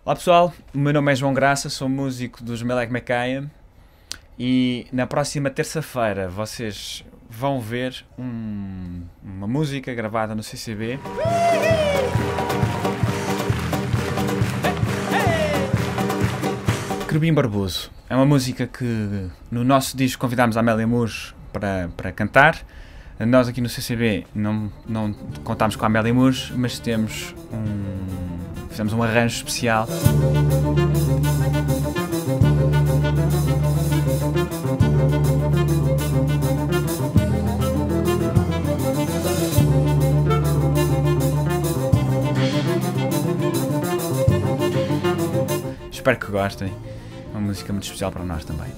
Olá pessoal, o meu nome é João Graça, sou músico dos Melek Mekaya e na próxima terça-feira vocês vão ver uma música gravada no CCB. Querubim Barboso. É uma música que no nosso disco convidámos a Amélia Moores para cantar. Nós aqui no CCB não contámos com a Amélia Moores, mas fizemos um arranjo especial. Espero que gostem. É uma música muito especial para nós também.